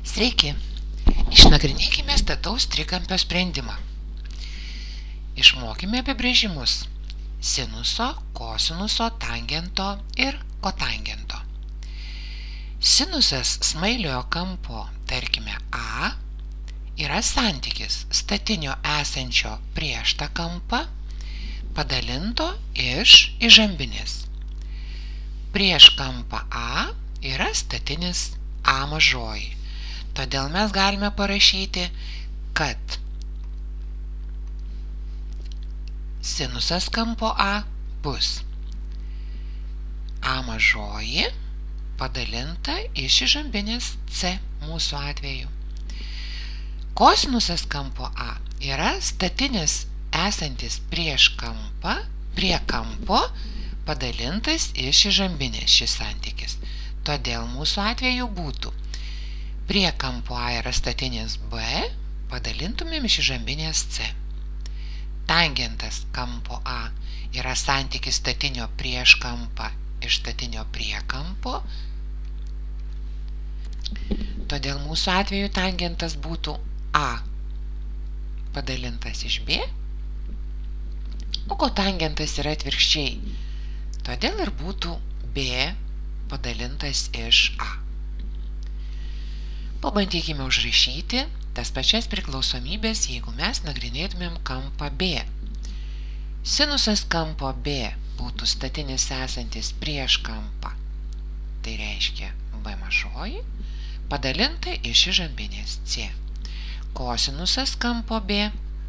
Sveiki! Išnagrinėkime stataus trikampio sprendimą. Išmokime apibrėžimus sinuso, kosinuso, tangento ir kotangento. Sinusas smailiojo kampo, tarkime A, yra santykis statinio esančio prieš tą kampą padalinto iš įžambinės. Prieš kampą A yra statinis A mažoji. Todėl mes galime parašyti, kad sinusas kampo A bus A mažoji padalinta iš įžambinės C mūsų atveju. Kosinusas kampo A yra statinis esantis prieš kampą, prie kampo padalintas iš įžambinės šis santykis. Todėl mūsų atveju būtų prie kampo A yra statinis B, padalintumėm iš įžambinės C. Tangentas kampo A yra santykis statinio prieš kampą iš statinio prie kampo. Todėl mūsų atveju tangentas būtų A padalintas iš B, o kotangentas yra atvirkščiai. Todėl ir būtų B padalintas iš A. Pabandykime užrašyti tas pačias priklausomybės, jeigu mes nagrinėtumėm kampą B. Sinusas kampo B būtų statinis esantis prieš kampą, tai reiškia B mažoji, padalinta iš įžambinės C. Kosinusas kampo B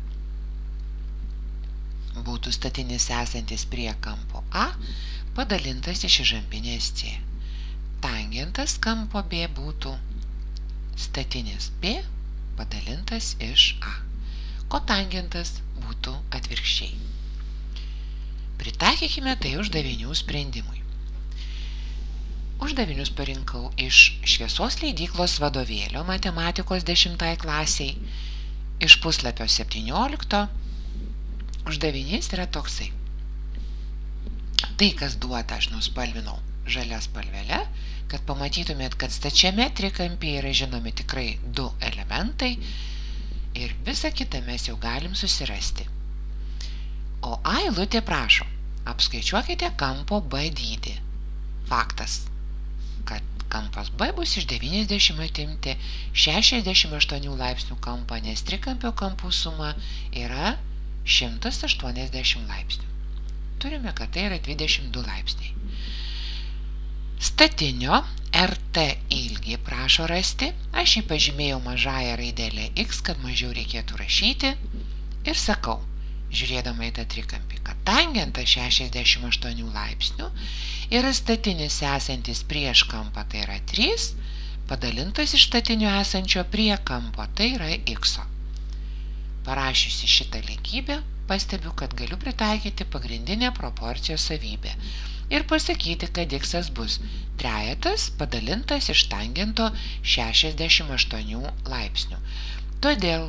būtų statinis esantis prie kampo A, padalintas iš įžambinės C. Tangentas kampo B būtų statinis B padalintas iš A. Kotangentas būtų atvirkščiai. Pritaikykime tai uždavinių sprendimui. Uždavinius parinkau iš šviesos leidyklos vadovėlio matematikos 10 klasiai, iš puslapio 17. Uždavinys yra toksai. Tai, kas duota, aš nuspalvinau žalia spalvele, kad pamatytumėt, kad stačiame trikampyje yra žinomi tikrai du elementai ir visą kitą mes jau galim susirasti. O A eilutė prašo, apskaičiuokite kampo B dydį. Faktas, kad kampas B bus iš 90 atimti 68 laipsnių kampą, nes trikampio kampų suma yra 180 laipsnių. Turime, kad tai yra 22 laipsniai. Statinio RT ilgį prašo rasti, aš jį pažymėjau mažąją raidelę X, kad mažiau reikėtų rašyti, ir sakau, žiūrėdama į tą trikampį, kad tangentas 68 laipsnių yra statinis esantis prieš kampą, tai yra 3, padalintas iš statinio esančio prie kampo, tai yra X. Parašiusi šitą lygybę, pastebiu, kad galiu pritaikyti pagrindinę proporcijos savybę ir pasakyti, kad X bus trejetas padalintas iš tangento 68 laipsnių. Todėl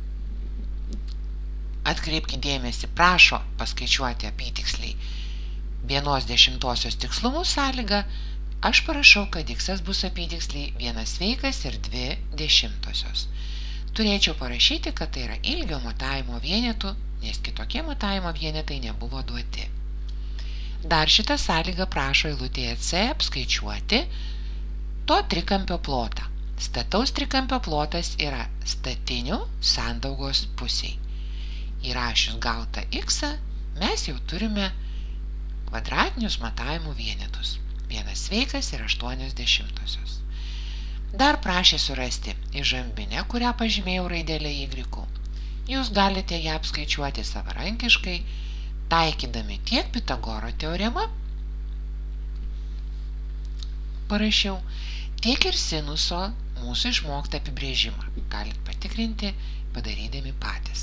atkreipkite dėmesį, prašo paskaičiuoti apytiksliai 1/10 tikslumu sąlygą, aš parašau, kad X bus apytiksliai 1 sveikas ir 2/10. Turėčiau parašyti, kad tai yra ilgio matavimo vienetų, nes kitokie matavimo vienetai nebuvo duoti. Dar šitą sąlygą prašo eilutėje C apskaičiuoti to trikampio plotą. Stataus trikampio plotas yra statinių sandaugos pusiai. Įrašius gautą X, mes jau turime kvadratinius matavimų vienetus. 1 sveikas ir 80. Dar prašė surasti įžambinę, kurią pažymėjau raidelę Y. Jūs galite ją apskaičiuoti savarankiškai, taikydami tiek Pitagoro teoremą, parašiau, tiek ir sinuso mūsų išmoktą apibrėžimą. Galit patikrinti, padarydami patys.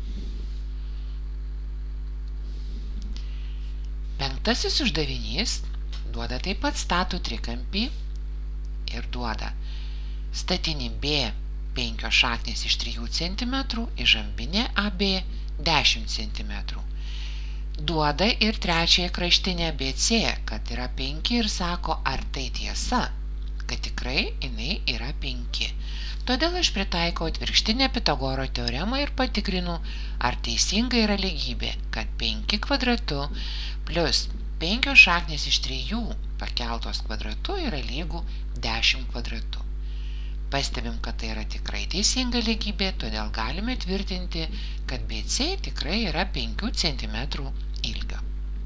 Penktasis uždavinys duoda taip pat statų trikampį ir duoda statinį B 5 šaknys iš 3 cm, įžambinė AB 10 cm. Duoda ir trečiąją kraštinę BC, kad yra 5 ir sako, ar tai tiesa, kad tikrai jinai yra 5. Todėl aš pritaikau atvirkštinę Pitagoro teoremą ir patikrinu, ar teisinga yra lygybė, kad 5 kvadratu plus 5 šaknys iš 3 pakeltos kvadratu yra lygų 10 kvadratu. Pastebim, kad tai yra tikrai teisinga lygybė, todėl galime tvirtinti, kad BC tikrai yra 5 cm ilgio.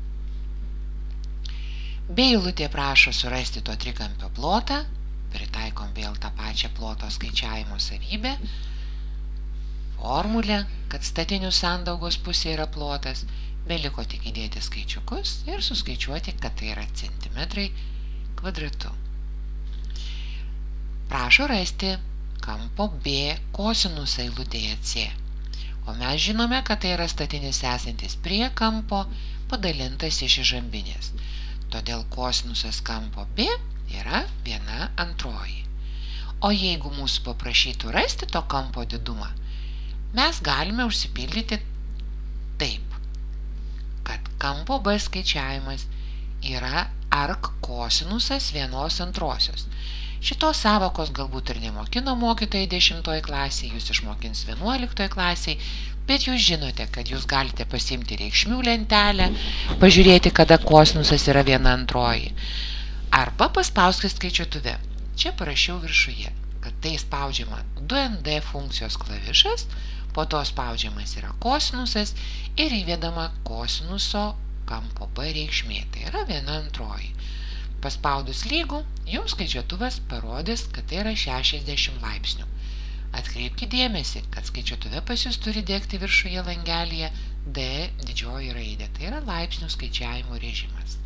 B eilutė prašo surasti to trikampio plotą. Pritaikom vėl tą pačią ploto skaičiavimo savybę. Formulę, kad statinių sandaugos pusė yra plotas. Beliko tik įdėti skaičiukus ir suskaičiuoti, kad tai yra centimetrai kvadratu. Prašo rasti kampo B kosinusą eilutėje C. O mes žinome, kad tai yra statinis esantis prie kampo padalintas iš įžambinės. Todėl kosinusas kampo B yra 1/2. O jeigu mūsų paprašytų rasti to kampo didumą, mes galime užsipildyti taip, kad kampo B skaičiavimas yra ark kosinusas 1/2. Šitos sąvokos galbūt ir nemokino mokytojai 10 klasėje, jūs išmokins 11 klasėje, bet jūs žinote, kad jūs galite pasiimti reikšmių lentelę, pažiūrėti, kada kosinusas yra 1/2. Arba paspauskite skaičiuotuve. Čia parašiau viršuje, kad tai spaudžiama 2nd funkcijos klavišas, po to spaudžiamas yra kosinusas ir įvedama kosinuso kampo B reikšmė. Tai yra 1/2. Paspaudus lygų, jums skaičiuotuvas parodys, kad tai yra 60 laipsnių. Atkreipkite dėmesį, kad skaičiuotuve pas jūs turi degti viršuje langelyje D didžioji raidė. Tai yra laipsnių skaičiavimo režimas.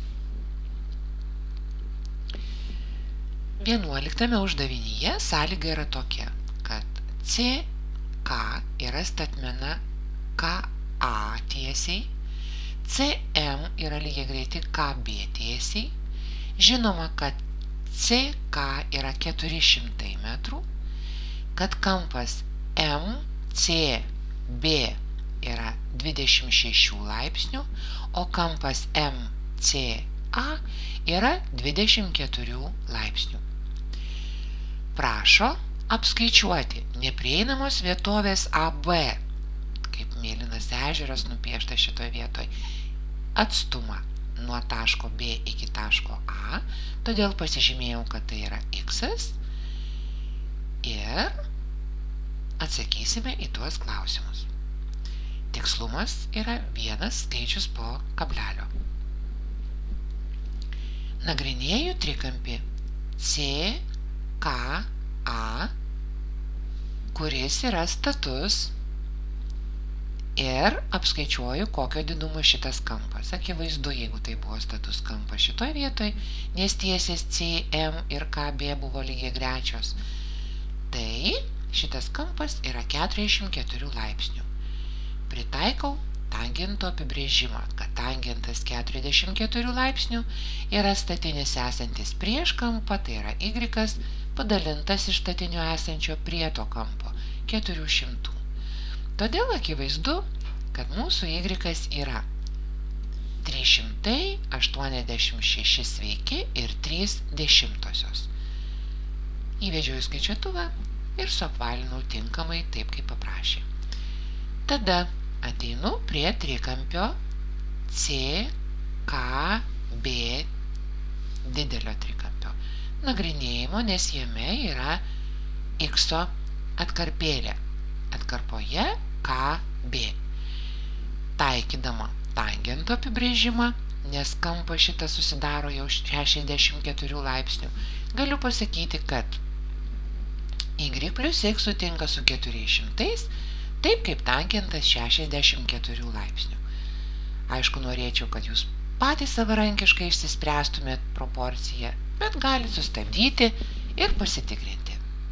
11 uždavinyje sąlyga yra tokia, kad CK yra statmena KA tiesiai, CM yra lygiagreiti KB tiesiai, žinoma, kad CK yra 400 metrų, kad kampas MCB yra 26 laipsnių, o kampas MCA yra 24 laipsnių. Prašo apskaičiuoti neprieinamos vietovės AB, kaip mėlynas ežeras nupiešta šitoje vietoje, atstumą nuo taško B iki taško A, todėl pasižymėjau, kad tai yra X ir atsakysime į tuos klausimus. Tikslumas yra vienas skaičius po kablelio. Nagrinėju trikampį CKA, kuris yra status ir apskaičiuoju, kokio didumo šitas kampas. Akivaizdu, jeigu tai buvo status kampas šitoje vietoje, nes tiesės CM ir KB buvo lygiagrečios, tai šitas kampas yra 44 laipsnių. Pritaikau tangento apibrėžimą, kad tangentas 44 laipsnių yra statinis esantis prieš kampą, tai yra Y, padalintas iš statinio esančio prie to kampo 400. Todėl akivaizdu, kad mūsų Y yra 386 sveiki ir 3/10. Įvedžiau į skaičiuotuvą ir suapvalinau tinkamai taip, kaip paprašė. Tada ateinu prie trikampio CKB didelio trikampio nagrinėjimo, nes jame yra X atkarpėlė. Atkarpoje KB. Taikydama tangento apibrėžimą, nes kampas šitas susidaro jau 64 laipsnių, galiu pasakyti, kad Y plus X sutinka su 400, taip kaip tangentas 64 laipsnių. Aišku, norėčiau, kad jūs patys savarankiškai išsispręstumėt proporciją, bet galite sustabdyti ir pasitikrinti.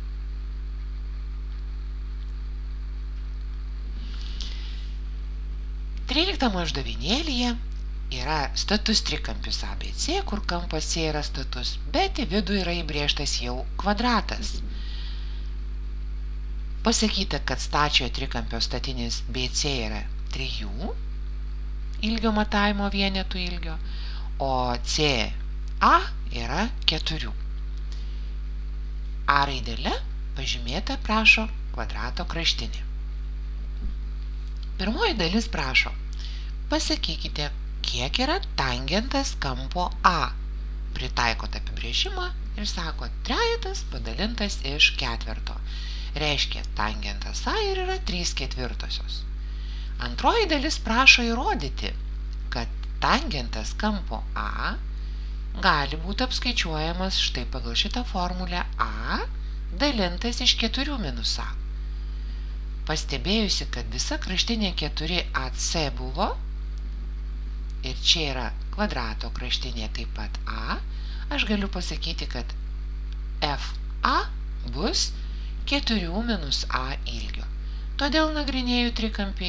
Tryliktame uždavinėlyje yra status trikampis ABC, kur kampas C yra status, bet į vidų yra įbrėžtas jau kvadratas. Pasakyta, kad stačiojo trikampio statinis BC yra 3 ilgio matavimo vienetų ilgio, o CA yra 4. A raidele Pažymėta prašo kvadrato kraštinė. Pirmoji dalis prašo: pasakykite, kiek yra tangentas kampo A. Pritaikot apibrėžimą ir sako, trejetas padalintas iš ketverto. Reiškia, tangentas A ir yra 3/4. Antroji dalis prašo įrodyti, kad tangentas kampo A gali būti apskaičiuojamas štai pagal šitą formulę A dalintas iš 4 minus A. Pastebėjusi, kad visa kraštinė 4AC buvo ir čia yra kvadrato kraštinė taip pat A, aš galiu pasakyti, kad FA bus 4 minus A ilgio. Todėl nagrinėju trikampį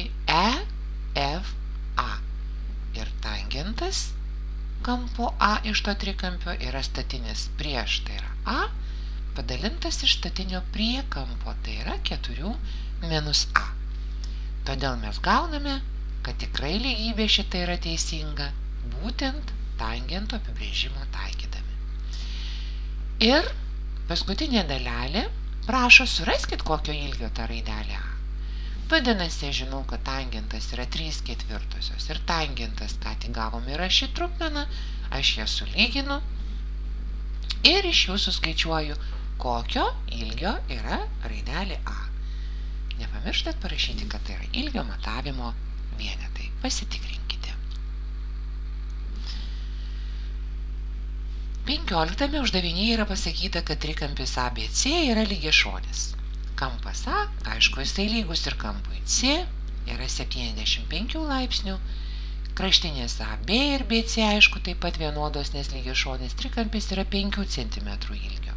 EFA. Ir tangentas kampo A iš to trikampio yra statinis prieš, tai yra A, padalintas iš statinio prie kampo, tai yra 4 minus A. Todėl mes gauname, kad tikrai lygybė šita yra teisinga, būtent tangento apibrėžimo taikydami. Ir paskutinė dalelė prašo suraskit, kokio ilgio ta raidelė A. Vadinasi, žinau, kad tangentas yra 3/4 ir tangentas, ką tik gavom, yra ši trupmena, aš ją sulyginu ir iš jų suskaičiuoju, kokio ilgio yra raidelė A. Nepamirštat parašyti, kad tai yra ilgio matavimo vienetai. Pasitikrinkite. 15 uždavinyje yra pasakyta, kad trikampis ABC yra lygiašonis. Kampas A, aišku, jisai lygus ir kampui C, yra 75 laipsnių. Kraštinės AB ir BC, aišku, taip pat vienodos, nes lygiašonis trikampis yra 5 cm ilgio.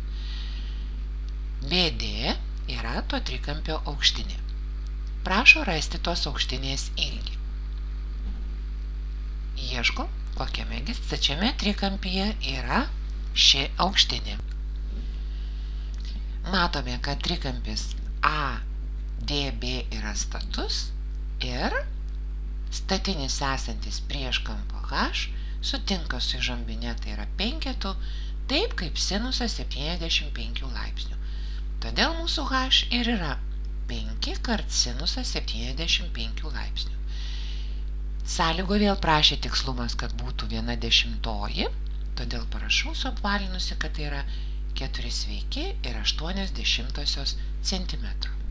BD yra to trikampio aukštinė. Prašo rasti tos aukštinės ilgį. Ieško, kokiame stačiame trikampyje yra ši aukštinė. Matome, kad trikampis ADB yra status ir statinis esantis prieš kampo H sutinka su įžambine, tai yra penketu, taip kaip sinusas 75 laipsnių. Todėl mūsų H ir yra 5 kart sinusas 75 laipsnių. Sąlygo vėl prašė tikslumas, kad būtų 1/10, todėl parašau suapvalinusi, kad tai yra 4 sveiki ir 0,8 cm.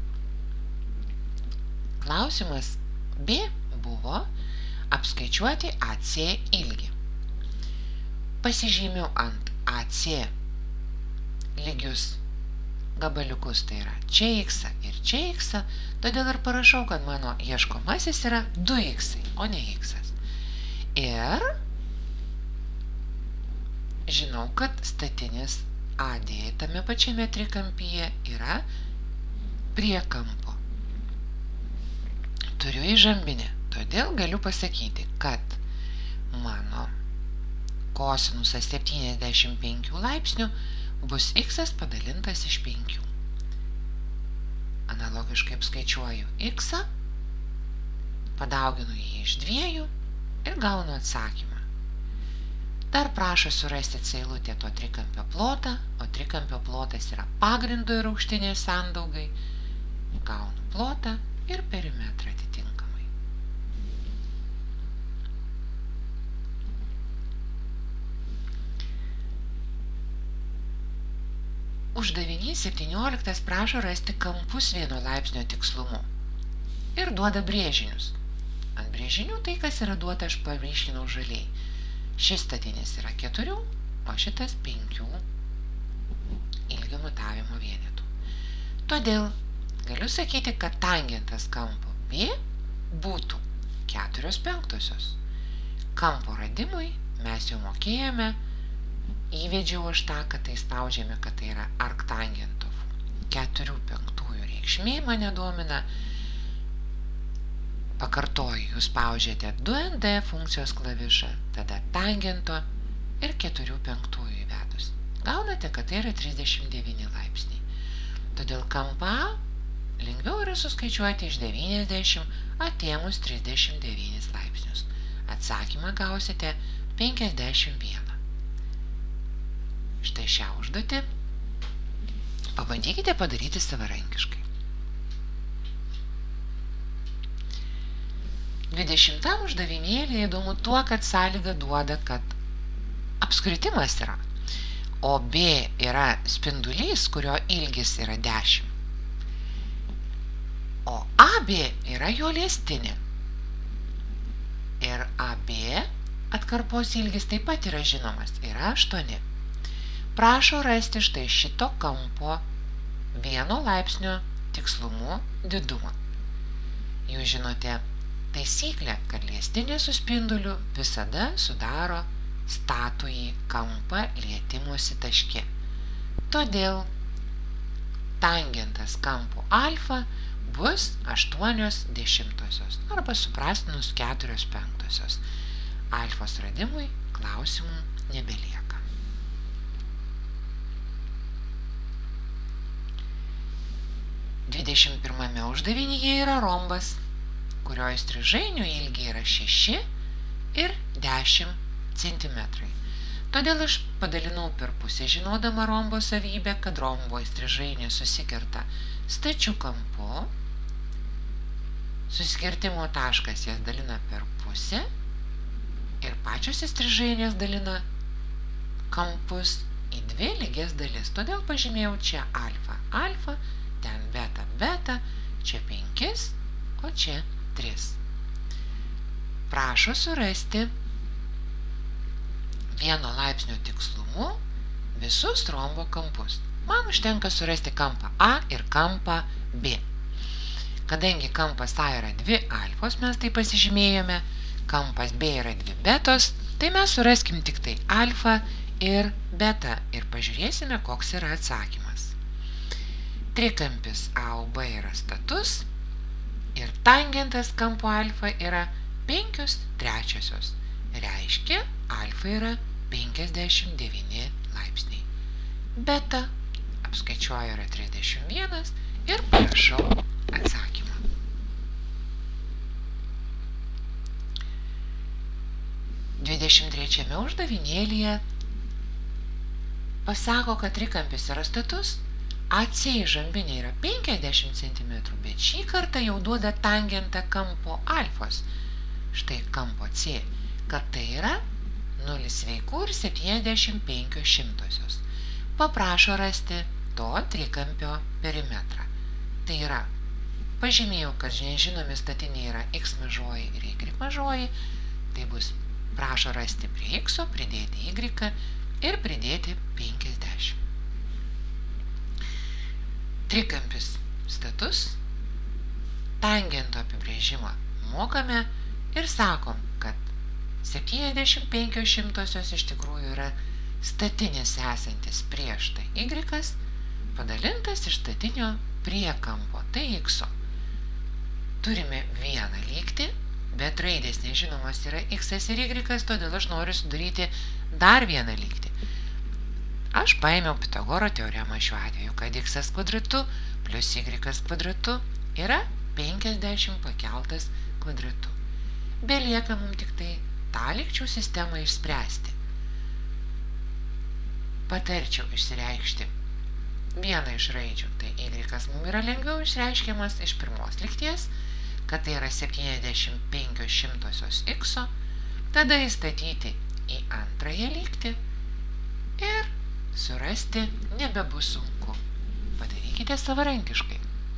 Klausimas B buvo apskaičiuoti AC ilgį. Pasižymiu ant AC lygius gabaliukus, tai yra čia x ir čia x, todėl ir parašau, kad mano ieškomasis yra 2x, o ne x. Ir žinau, kad statinis AD tame pačiame trikampyje yra prie kampo. Turiu įžambinę, todėl galiu pasakyti, kad mano kosinusas 75 laipsnių bus x padalintas iš 5. Analogiškai apskaičiuoju x, padauginu jį iš 2 ir gaunu atsakymą. Dar prašo surasti eilutę to trikampio plotą, o trikampio plotas yra pagrindo ir aukštinės sandaugai. Gaunu plotą ir perimetrą atitinkamai. Uždavinys 17 prašo rasti kampus 1 laipsnio tikslumu ir duoda brėžinius. Ant brėžinių tai, kas yra duota, aš paryškinau žaliai. Šis statinis yra 4, o šitas 5 ilgio matavimo vienetų. Todėl galiu sakyti, kad tangentas kampo B būtų 4/5. Kampo radimui mes jau mokėjome, įvedžiau aš tą, kad tai spaudžiame, kad tai yra arktangento 4/5 reikšmė mane domina. Pakartoju, jūs spaudžiate 2ND funkcijos klavišą, tada tangento ir 4/5 įvedus. Gaunate, kad tai yra 39 laipsniai. Todėl kampą lengviau yra suskaičiuoti iš 90 atėmus 39 laipsnius. Atsakymą gausite 51. Štai šią užduotį Pabandykite padaryti savarankiškai. 20 uždavinėlį įdomu tuo, kad sąlyga duoda, kad apskritimas yra, o B yra spindulys, kurio ilgis yra 10. O AB yra jo liestinė. Ir AB atkarpos ilgis taip pat yra žinomas, yra 8. Prašo rasti štai šito kampo 1 laipsnio tikslumu didumą. Jūs žinote taisyklę, kad liestinė su spinduliu visada sudaro statųjį kampą lietimosi taške. Todėl tangentas kampo alfa bus 8/10 arba suprastinus 4/5. Alfos radimui klausimų nebelieka. 21 uždavinyje yra rombas, kurio įstrižainių ilgiai yra 6 ir 10 cm. Todėl aš padalinau per pusę, žinodama rombo savybę, kad rombo įstrižainė susikerta stačiu kampu, susikirtimo taškas jas dalina per pusę ir pačios įstrižainės dalina kampus į 2 lygias dalis. Todėl pažymėjau čia alfa, alfa, ten beta, beta, čia 5, o čia 3. Prašo surasti 1 laipsnio tikslumu visus rombo kampus. Man užtenka surasti kampą A ir kampą B. Kadangi kampas A yra 2 alfos, mes tai pasižymėjome, kampas B yra 2 betos, tai mes suraskim tik tai alfa ir beta ir pažiūrėsime, koks yra atsakymas. Trikampis AOB yra status ir tangentas kampo alfa yra 5/3. Reiškia, alfa yra 59 laipsniai. Beta apskaičiuoju yra 31 ir parašau atsakymą. 23 uždavinėlyje pasako, kad trikampis yra status, AC žambinė yra 50 cm, bet šį kartą jau duoda tangentą kampo alfos, štai kampo C, kad tai yra 0 sveikų ir 75/100. Paprašo rasti to trikampio perimetrą. Tai yra, pažymėjau, kad nežinomi statiniai yra x mažoji ir y mažoji, tai bus prašo rasti prie x, pridėti y ir pridėti 50. Trikampis status, tangento apibrėžimą mokame ir sakom, kad 75/100 iš tikrųjų yra statinis esantis prieš tai y, padalintas iš statinio prie kampo, tai x. Turime vieną lygtį, bet raidės nežinomas yra x ir y, todėl aš noriu sudaryti dar vieną lygtį. Aš paėmiau Pitagoro teoremą šiuo atveju, kad x kvadratu plus y kvadratu yra 50 pakeltas kvadratu. Belieka mums tik tai tą lygčių sistemą išspręsti. Patarčiau išsireikšti vieną iš raidžių, tai y mums yra lengviau išreiškiamas iš pirmos lygties, kad tai yra 75/100 x, tada įstatyti į antrąją lygtį ir surasti nebebus sunku. Padarykite savarankiškai.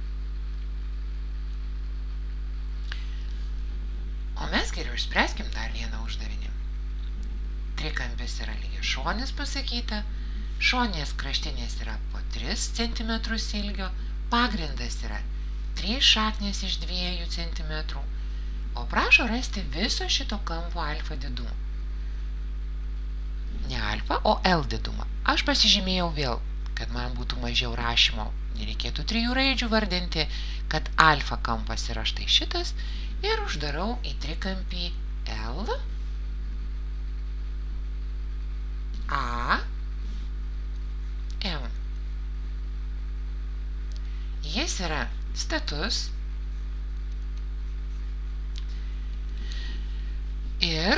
O mes geriau išspręskim dar vieną uždavinį. Trikampis yra lygiašonis pasakyta, šoninės kraštinės yra po 3 cm ilgio, pagrindas yra 3 šaknės iš 2 cm, o prašo rasti viso šito kampo alfa didumą. Ne alfa, o L didumą. Aš pasižymėjau vėl, kad man būtų mažiau rašymo, nereikėtų 3 raidžių vardinti, kad alfa kampas yra štai šitas ir uždarau į trikampį L, A, M. Jis yra status ir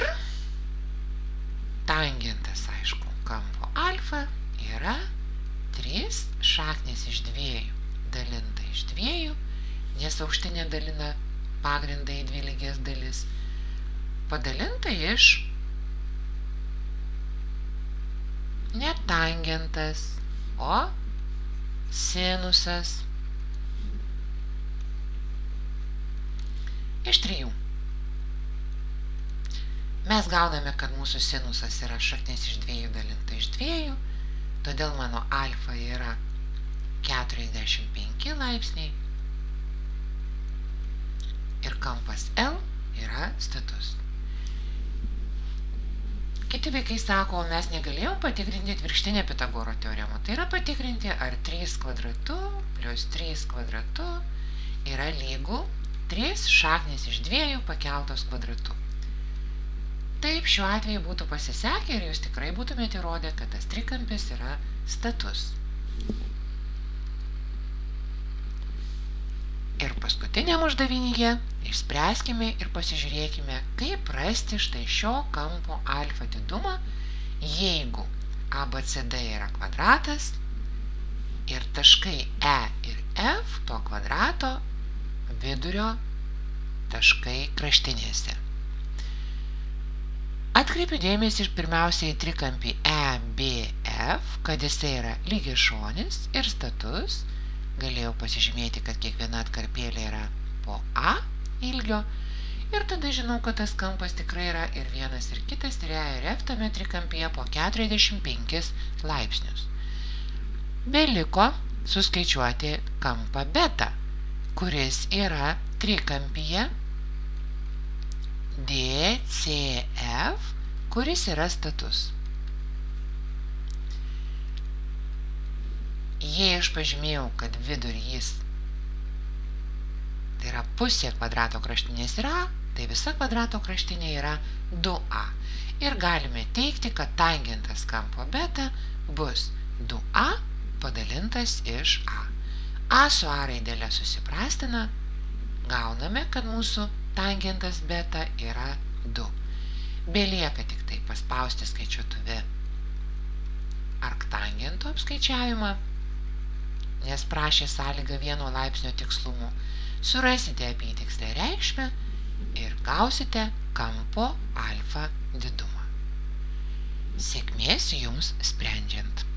tangentas, aišku, kampo alfa yra 3 šaknės šaknis iš 2 dalinta iš 2, nes aukštinė dalina pagrindą į 2 lygias dalis, padalinta iš ne tangentas, o sinusas iš 3. Mes gauname, kad mūsų sinusas yra šaknis iš 2 dalinta iš 2, todėl mano alfa yra 45 laipsniai ir kampas L yra status. Kiti vaikai sako, mes negalėjom patikrinti atvirkštinę Pitagoro teoremą. Tai yra patikrinti, ar 3 kvadratu plus 3 kvadratu yra lygu 3 šaknis iš 2 pakeltos kvadratu. Taip, šiuo atveju būtų pasisekę ir jūs tikrai būtumėte įrodę, kad tas trikampis yra status. Ir paskutiniam uždavinyje išspręskime ir pasižiūrėkime, kaip rasti štai šio kampo alfa didumą, jeigu ABCD yra kvadratas ir taškai E ir F to kvadrato vidurio taškai kraštinėse. Atkreipiu dėmesį pirmiausiai į trikampį EBF, kad jisai yra lygiašonis ir status. Galėjau pasižymėti, kad kiekviena atkarpėlė yra po A ilgio ir tada žinau, kad tas kampas tikrai yra ir vienas ir kitas ir E ir F tame trikampyje po 45 laipsnius. Beliko suskaičiuoti kampą beta, kuris yra trikampyje DCF, kuris yra status. Jei aš pažymėjau, kad vidurys, tai yra pusė kvadrato kraštinės yra A, tai visa kvadrato kraštinė yra 2A. Ir galime teikti, kad tangentas kampo beta bus 2A padalintas iš A. A su A raidelė susiprastina, gauname, kad mūsų tangentas beta yra 2. Belieka tik tai paspausti skaičiuotuvę arktangento apskaičiavimą, nes prašė sąlygą 1 laipsnio tikslumu. Surasite apytikslę reikšmę ir gausite kampo alfa didumą. Sėkmės jums sprendžiant.